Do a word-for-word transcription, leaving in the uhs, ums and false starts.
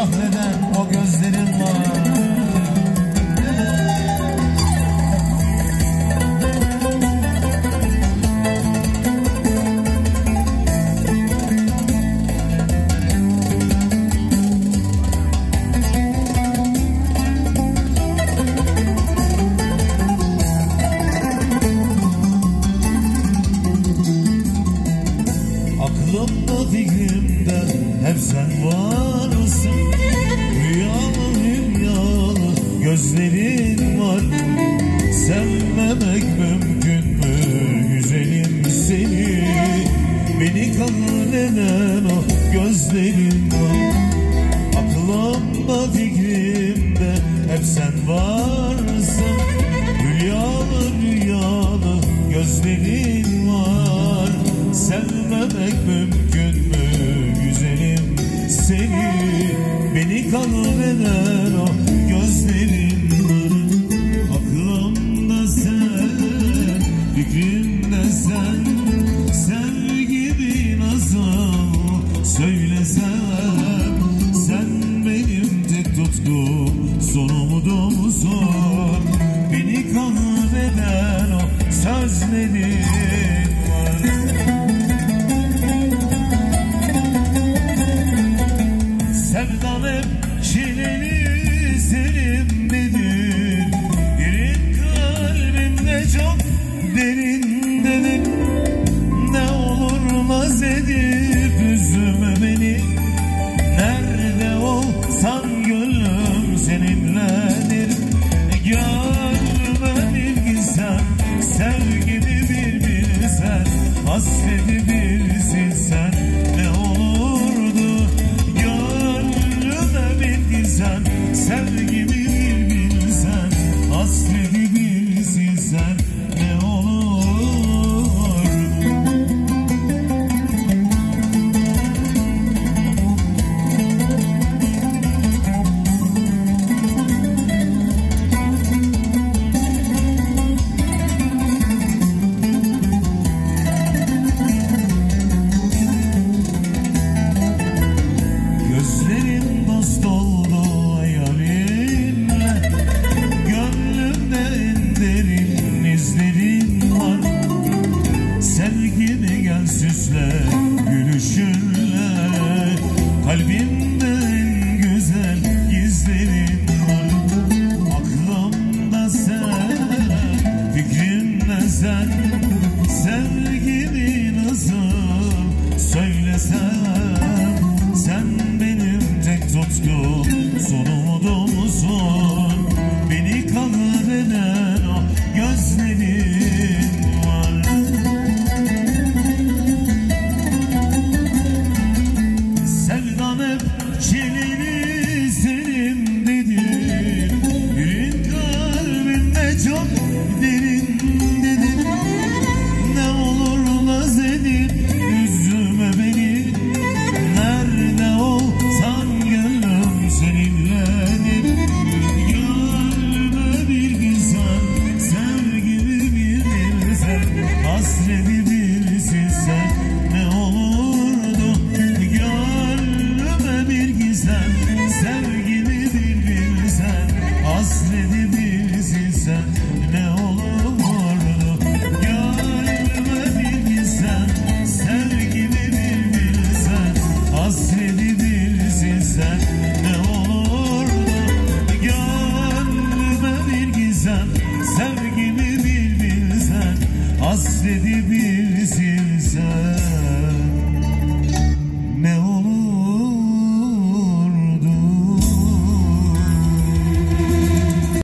kahreden o gözlerin var. Aklımda fikrimde hep sen varsın. Rüyalı rüyalı gözlerin var. Sevmemek mümkün mü güzelim seni? Beni kahreden o gözlerin var. Aklımda fikrimde hep sen varsın. Rüyalı rüyalı gözlerin var. Sevmemek mümkün mü güzelim seni? Beni kahreden o gözlerin var. Aklımda sen, fikrimde sen. Sevgimi nasıl söylesem? Sen benim tek tutkum, son umudumsun. Beni kahreden o sözlerin var. Sevdan hep çileli senin nedir? Yerin kalbimde çok derindedir. Ne olur naz edip üzme beni. Nerede olsan gönlüm seninledir. Gönlüme bilgisen, sevgimi bir bilsen, hasreti bilsin sen ne olurdu. Sen sevgimi bir bilsen, hasreti bilsin sen ne olur. Gözlerin dost oldu süsle gülüşünle. Kalbimde en güzel gizlerin var. Aklımda sen, fikrimde sen. Sevgimi nasıl söylesem? Sen benim tek tutkum, son umudumsun. Beni kahreden